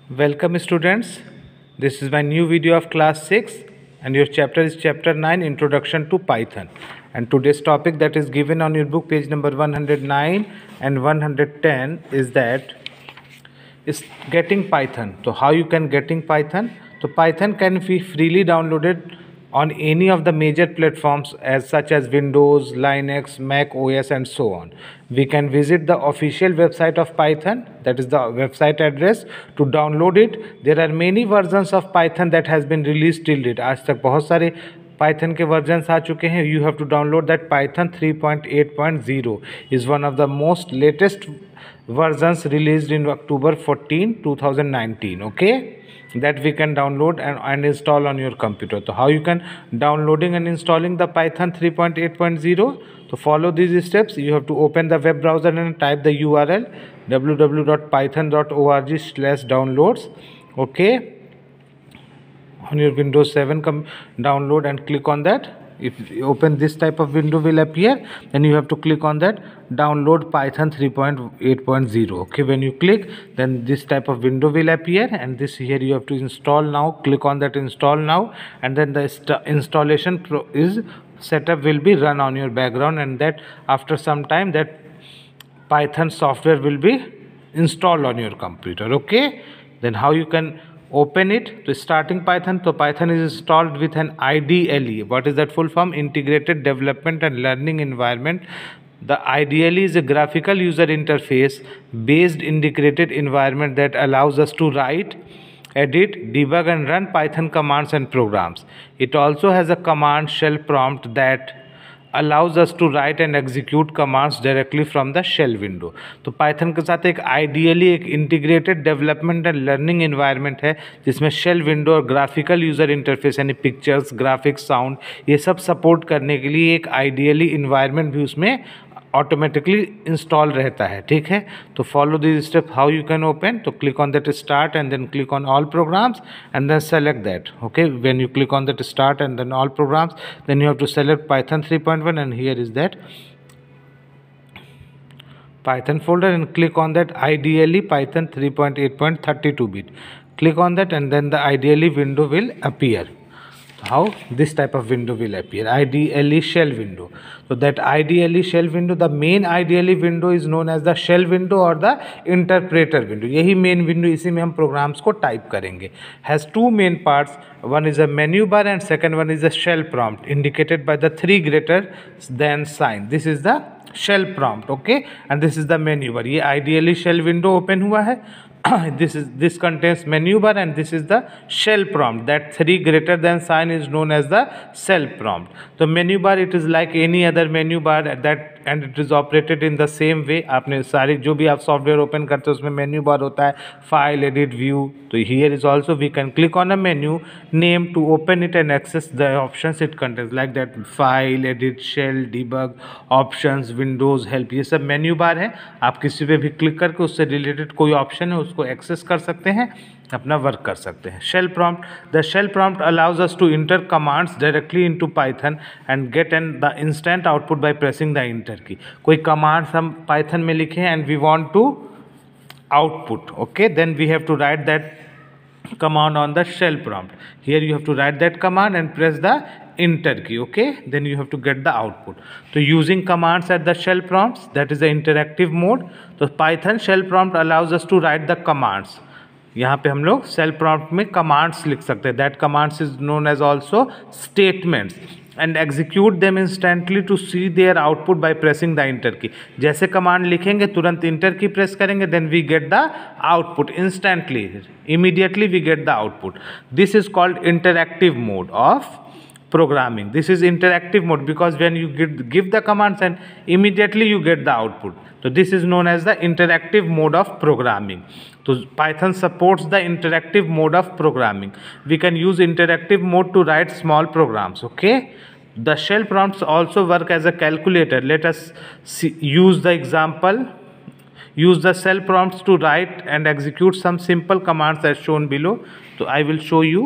Welcome students. This is my new video of class 6 and your chapter is chapter 9 Introduction to Python. And today's topic that is given on your book page number 109 and 110 is getting Python. So how you can getting Python? So Python can be freely downloaded on any of the major platforms such as Windows, Linux, Mac OS and so on. We can visit the official website of Python, that is the website address, to download it. There are many versions of Python that has been released till date. आज तक बहुत सारे Python के versions आ चुके हैं. You have to download that Python 3.8.0 is one of the most latest versions released in October 14, 2019. Okay, that we can download and install on your computer. So how you can downloading and installing the Python 3.8.0? So follow these steps. You have to open the web browser and type the URL www.python.org/downloads. Okay, on your Windows 7 download and click on that. If you open this type of window will appear, then you have to click on that download Python 3.8.0. okay, when you click, then this type of window will appear, and this here you have to install now. Click on that install now, and then the installation setup will be run on your background, and that after some time that Python software will be installed on your computer. Okay, then how you can open it? To starting Python. So Python is installed with an IDLE. What is that full form? Integrated Development and Learning Environment. The IDLE is a graphical user interface based integrated environment that allows us to write, edit, debug and run Python commands and programs. It also has a command shell prompt that allows us to write and execute commands directly from the shell window. तो Python के साथ एक ideally एक integrated development and learning environment है, जिसमें shell window और graphical user interface यानी pictures, graphics, sound ये सब support करने के लिए एक ideally environment भी उसमें ऑटोमेटिकली इंस्टॉल रहता है. ठीक है, तो follow this step. How you can open? तो click on that start and then click on all programs and then select that. Okay, when you click on that start and then all programs, then you have to select Python 3.1 and here is that Python folder and click on that IDLE Python 3.8.32 bit. Click on that and then the IDLE window will appear. How this type of window will appear? IDLE shell window. So that IDLE shell window, the main IDLE window is known as the shell window or the interpreter window. यही main window, इसी में हम programs को type करेंगे. Has two main parts. One is a menu bar and second one is a shell prompt indicated by the 3 greater than sign. This is the shell prompt. Okay, and this is the menu bar. ये IDLE shell window open हुआ है. This contains menu bar and this is the shell prompt. That 3 greater than sign is known as the shell prompt. So menu bar, it is like any other menu bar that and it is operated in the same way. आपने सारी जो भी आप software open करते हो उसमें menu bar होता है, फाइल, एडिट, व्यू. तो here is also we can click on a menu name to open it and access the options it contains, like that file, edit, shell, debug, options, windows, help. ये सब menu bar है. आप किसी पे भी click करके उससे related कोई ऑप्शन है उसको एक्सेस कर सकते हैं, अपना वर्क कर सकते हैं. Shell prompt. The shell prompt allows us to enter commands directly into Python and get the instant output by pressing the enter key. कोई कमांड्स हम पाइथन में लिखे हैं and we want to output. Okay, then we have to write that command on the shell prompt. Here you have to write that command and press the enter key. Okay, then you have to get the output. So using commands at the shell prompts, that is the interactive mode. So Python shell prompt allows us to write the commands. यहाँ पे हम लोग shell prompt में commands लिख सकते हैं. That commands is known as also statements and execute them instantly to see their output by pressing the enter key. जैसे command लिखेंगे तुरंत enter की press करेंगे, then we get the output instantly. Immediately we get the output. This is called interactive mode of programming. This is interactive mode because when you give the commands and immediately you get the output. So this is known as the interactive mode of programming. So Python supports the interactive mode of programming. We can use interactive mode to write small programs. Okay, the shell prompts also work as a calculator. Let us use the example. Use the shell prompts to write and execute some simple commands as shown below. So I will show you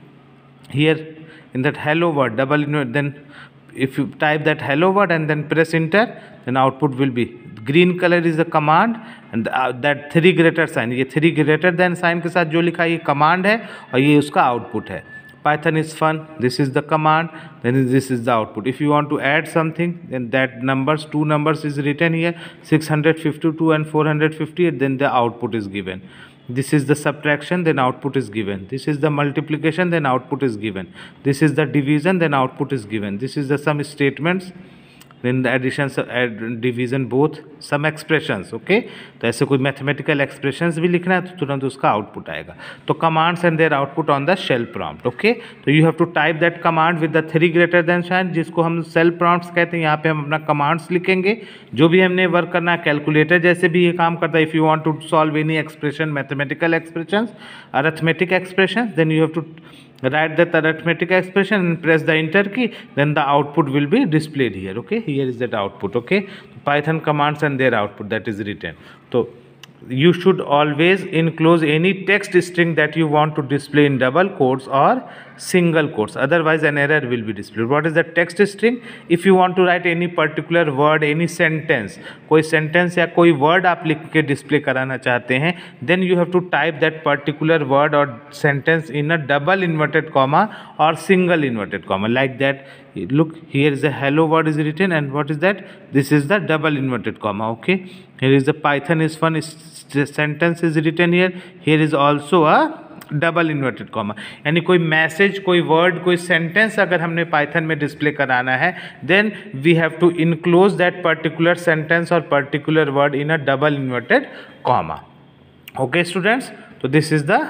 here in that hello word, then if you type that hello word and then press enter, then output will be green colour is a command and that 3 greater sign, ये 3 greater than sign के साथ जो लिखा है ये command है और ये उसका आउटपुट है. Python is fun. This is the command. Then this is the output. If you want to add something, then that numbers, 2 numbers is written here, 652 and 450. Then the output is given. This is the subtraction. Then output is given. This is the multiplication. Then output is given. This is the division. Then output is given. This is the sum statements. then the addition division both some expressions. okay, तो ऐसे कोई mathematical expressions भी लिखना है तो तुरंत उसका output आएगा. तो commands and their output on the shell prompt. Okay, तो you have to type that command with the 3 greater than sign, जिसको हम शेल प्रॉम्प्ट्स कहते हैं. यहाँ पे हम अपना कमांड्स लिखेंगे जो भी हमने वर्क करना है. कैलकुलेटर जैसे भी ये काम करता है. If you want to solve any expression, mathematical expressions, arithmetic expressions, then you have to write that arithmetic expression and press the enter key, then the output will be displayed here. okay, here is that output. okay, Python commands and their output that is written. So you should always enclose any text string that you want to display in double quotes or single quotes, otherwise an error will be displayed. What is the text string? If you want to write any particular word, any sentence, कोई sentence या कोई word आप लिख के display कराना चाहते हैं, then you have to type that particular word or sentence in a double inverted comma or single inverted comma, like that. Look, here is a hello word is written, and what is that? This is the double inverted comma. okay, here is the Python is fun sentence is written here. Here is also a double inverted comma. यानी कोई message, कोई word, कोई sentence अगर हमने Python में display कराना है, then we have to enclose that particular sentence और particular word in a double inverted comma. Okay students, तो this is the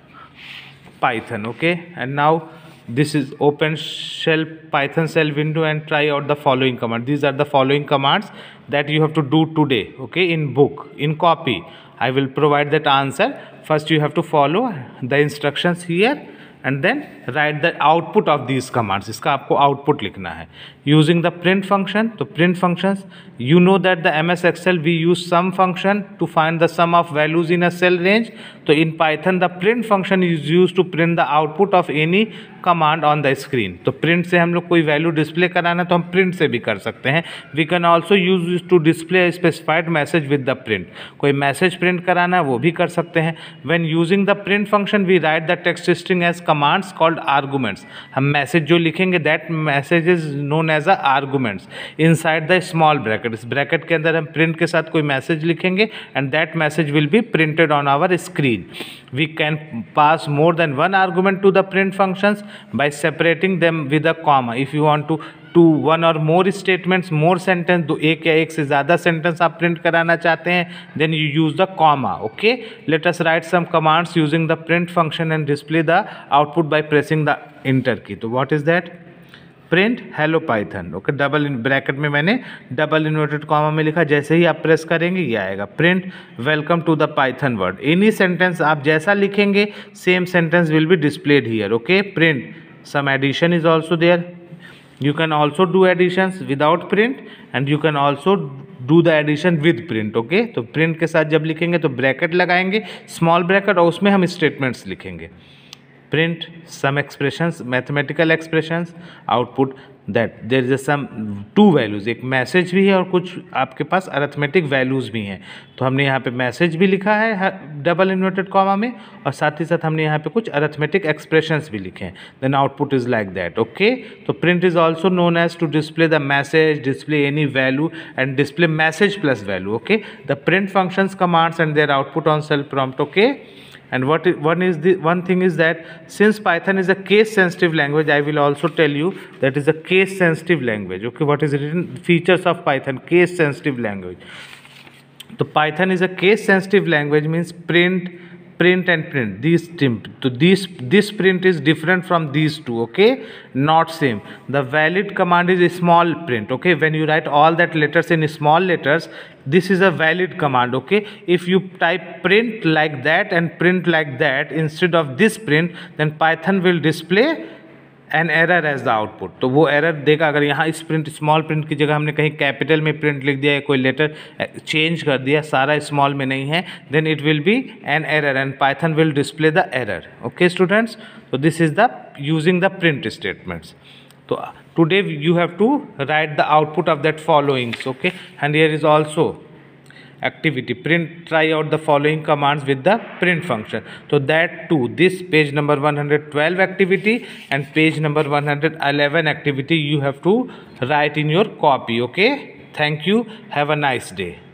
Python. Okay, and now this is open shell Python shell window and try out the following command. These are the following commands that you have to do today. okay, in book, in copy I will provide that answer. First you have to follow the instructions here and then write the output of these commands. इसका आपको output लिखना है using the print function. तो print functions, you know that the MS Excel we use sum function to find the sum of values in a cell range. तो in Python the print function is used to print the output of any command on the screen. तो print से हम लोग कोई value display कराना तो हम print से भी कर सकते हैं. We can also use this to display a specified message with the print. कोई मैसेज प्रिंट कराना है वो भी कर सकते हैं. When using the print function we write the text string as commands called arguments. हम मैसेज जो लिखेंगे that message is known as a arguments inside the small bracket. इस ब्रैकेट के अंदर हम प्रिंट के साथ कोई मैसेज लिखेंगे and that message will be printed on our screen. We can pass more than one argument to the print functions by separating them with a comma. If you want to one or more statements, more sentence, तो एक या एक से ज़्यादा sentence आप print कराना चाहते हैं, then you use the comma. okay, let us write some commands using the print function and display the output by pressing the enter key. तो what is that? Print hello Python. Okay, double bracket में मैंने double inverted comma में लिखा. जैसे ही आप press करेंगे ये आएगा. Print welcome to the Python word. Any sentence आप जैसा लिखेंगे same sentence will be displayed here. Okay, print some addition is also there. You can also do additions without print and you can also do the addition with print. Okay, तो print के साथ जब लिखेंगे तो bracket लगाएंगे, small bracket, और उसमें हम स्टेटमेंट्स लिखेंगे. print some expressions, mathematical expressions, output that there is some 2 values. एक मैसेज भी है और कुछ आपके पास अरिथमेटिक वैल्यूज़ भी हैं. तो हमने यहाँ पे मैसेज भी लिखा है डबल इन्वर्टेड कॉमा में और साथ ही साथ हमने यहाँ पे कुछ अरिथमेटिक एक्सप्रेशंस भी लिखे हैं. Then output is like that. Okay, तो print is also known as to display the message, display any value and display message plus value. Okay, the print functions commands and their output on shell prompt. Okay, and one thing is that since Python is a case sensitive language, I will also tell you that is a case sensitive language. okay, what is written features of Python? Case sensitive language. So Python is a case sensitive language, means print and print these so this print is different from these two. okay, not same. The valid command is a small print. okay, when you write all that letters in small letters, this is a valid command. okay, if you type print like that and print like that instead of this print, then Python will display an error as the output. तो वो error देगा. अगर यहाँ इस print small print की जगह हमने कहीं कैपिटल में प्रिंट लिख दिया है, कोई लेटर चेंज कर दिया, सारा स्मॉल में नहीं है, then it will be an error and Python will display the error. Okay students, तो this is the using the print statements. तो today you have to write the output of that followings. Okay, and here is also activity, print, try out the following commands with the print function. So that too, this page number 112 activity and page number 111 activity you have to write in your copy. Okay, thank you, have a nice day.